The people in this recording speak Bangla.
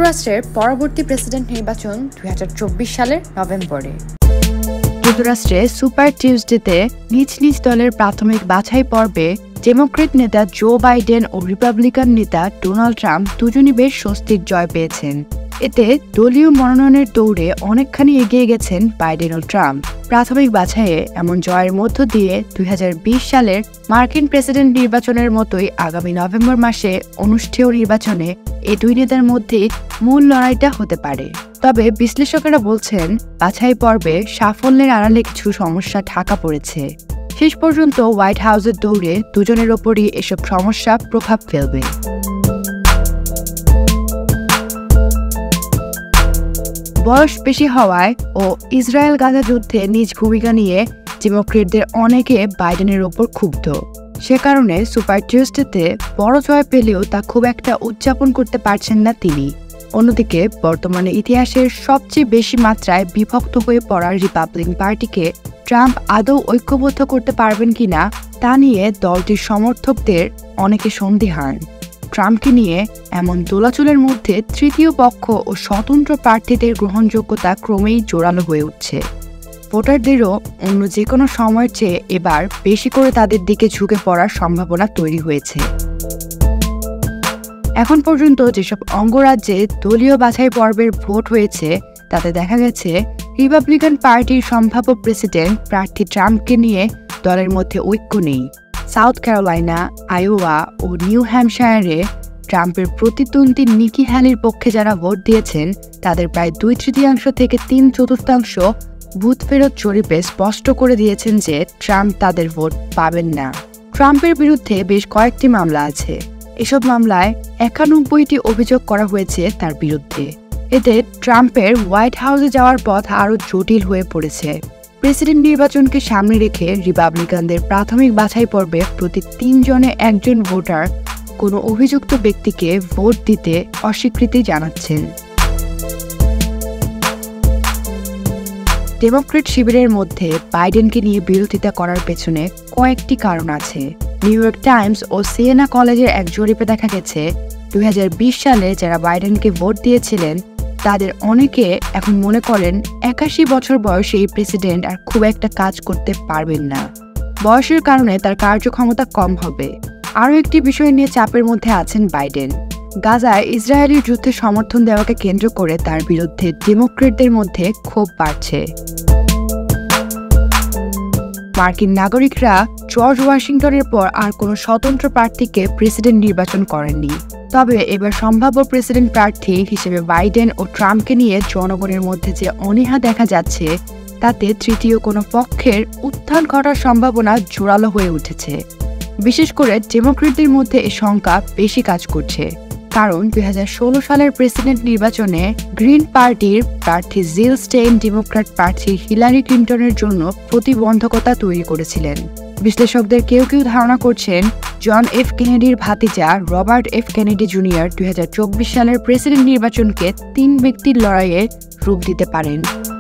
যুক্তরাষ্ট্রের পরবর্তী প্রেসিডেন্ট নির্বাচন 2024 সালের নভেম্বরে। যুক্তরাষ্ট্রে সুপার টিউসডেতে নিজ নিজ দলের প্রাথমিক বাছাই পর্বে ডেমোক্রেট নেতা জো বাইডেন ও রিপাবলিকান নেতা ডোনাল্ড ট্রাম্প দুজনই বেশ স্বস্তির জয় পেয়েছেন। এতে দলীয় মনোনয়নের দৌড়ে অনেকখানি এগিয়ে গেছেন বাইডেন ও ট্রাম্প। প্রাথমিক বাছাইয়ে এমন জয়ের মধ্য দিয়ে 2020 সালের মার্কিন প্রেসিডেন্ট নির্বাচনের মতোই আগামী নভেম্বর মাসে অনুষ্ঠেয় নির্বাচনে এই দুই নেতার মধ্যে মূল লড়াইটা হতে পারে। তবে বিশ্লেষকেরা বলছেন বাছাই পর্বে সাফল্যের আড়ালে কিছু সমস্যা ঢাকা পড়েছে। শেষ পর্যন্ত হোয়াইট হাউসের দৌড়ে দুজনের ওপরই এসব সমস্যা প্রভাব ফেলবে। বয়স বেশি হওয়ায় ও ইসরায়েল গাজা যুদ্ধে নিজ ভূমিকা নিয়ে ডেমোক্রেটদের অনেকে বাইডেনের ওপর ক্ষুব্ধ। সে কারণে সুপার টিউসডেতে বড় জয় পেলেও তা খুব একটা উদযাপন করতে পারছেন না তিনি। অন্যদিকে বর্তমানে ইতিহাসের সবচেয়ে বেশি মাত্রায় বিভক্ত হয়ে পড়া রিপাবলিকান পার্টিকে ট্রাম্প আদৌ ঐক্যবদ্ধ করতে পারবেন কিনা তা নিয়ে দলটির সমর্থকদের অনেকে সন্দিহান। ট্রাম্পকে নিয়ে এমন দোলাচলের মধ্যে তৃতীয় পক্ষ ও স্বতন্ত্র প্রার্থীদের গ্রহণযোগ্যতা ক্রমেই জোরালো হয়ে উঠছে। ভোটারদেরও অন্য যে কোনো সময়ের চেয়ে এবার বেশি করে তাদের দিকে ঝুঁকে পড়ার সম্ভাবনা তৈরি হয়েছে। এখন পর্যন্ত যেসব অঙ্গরাজ্যে দলীয় বাছাই পর্বের ভোট হয়েছে তাতে দেখা গেছে রিপাবলিকান পার্টির সম্ভাব্য প্রেসিডেন্ট প্রার্থী ট্রাম্পকে নিয়ে দলের মধ্যে ঐক্য নেই। সাউথ ক্যারোলাইনা, আইওয়া ও নিউ হ্যাম্পশায়ারে ট্রাম্পের প্রতিদ্বন্দ্বী নিকি হ্যালির পক্ষে যারা ভোট দিয়েছেন তাদের প্রায় 2/3 থেকে 3/4 বুথ ফেরত জরিপে স্পষ্ট করে দিয়েছেন যে ট্রাম্প তাদের ভোট পাবেন না। ট্রাম্পের বিরুদ্ধে বেশ কয়েকটি মামলা আছে। এসব মামলায় 91টি অভিযোগ করা হয়েছে তার বিরুদ্ধে। এতে ট্রাম্পের হোয়াইট হাউসে যাওয়ার পথ আরও জটিল হয়ে পড়েছে। প্রেসিডেন্ট নির্বাচনকে সামনে রেখে রিপাবলিকানদের প্রাথমিক বাছাই পর্বে প্রতি 3 জনে একজন ভোটার কোনো অভিযুক্ত ব্যক্তিকে ভোট দিতে অস্বীকৃতি জানাচ্ছেন। ডেমোক্রেট শিবিরের মধ্যে বাইডেনকে নিয়ে বিরোধিতা করার পেছনে কয়েকটি কারণ আছে। নিউ ইয়র্ক টাইমস ও সিয়েনা কলেজের এক জরিপে দেখা গেছে 2020 সালে যারা বাইডেনকে ভোট দিয়েছিলেন তাদের অনেকে এখন মনে করেন 81 বছর বয়সে এই প্রেসিডেন্ট আর খুব একটা কাজ করতে পারবেন না। বয়সের কারণে তার কার্যক্ষমতা কম হবে। আরও একটি বিষয় নিয়ে চাপের মধ্যে আছেন বাইডেন। গাজায় ইসরায়েলি যুদ্ধে সমর্থন দেওয়াকে কেন্দ্র করে তার বিরুদ্ধে ডেমোক্রেটদের মধ্যে ক্ষোভ বাড়ছে। মার্কিন নাগরিকরা জর্জ ওয়াশিংটনের পর আর কোনো স্বতন্ত্র প্রার্থীকে প্রেসিডেন্ট নির্বাচন করেননি। তবে এবার সম্ভাব্য প্রেসিডেন্ট প্রার্থী হিসেবে বাইডেন ও ট্রাম্পকে নিয়ে জনগণের মধ্যে যে অনীহা দেখা যাচ্ছে তাতে তৃতীয় কোনো পক্ষের উত্থান ঘটার সম্ভাবনা জোরালো হয়ে উঠেছে। বিশেষ করে ডেমোক্রেটদের মধ্যে এই শঙ্কা বেশি কাজ করছে, কারণ 2016 সালের প্রেসিডেন্ট নির্বাচনে গ্রিন পার্টির প্রার্থী জিল স্টেইন ডেমোক্র্যাট প্রার্থী হিলারি ক্লিন্টনের জন্য প্রতিবন্ধকতা তৈরি করেছিলেন। বিশ্লেষকদের কেউ কেউ ধারণা করছেন জন এফ কেনেডির ভাতিজা রবার্ট এফ কেনেডি জুনিয়র 2024 সালের প্রেসিডেন্ট নির্বাচনকে 3 ব্যক্তির লড়াইয়ে রূপ দিতে পারেন।